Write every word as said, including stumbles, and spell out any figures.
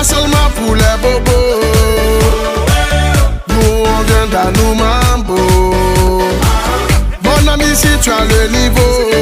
seulement pour les bobos. Nous on vient d'à nous mambo. Mon ami, si tu as le niveau.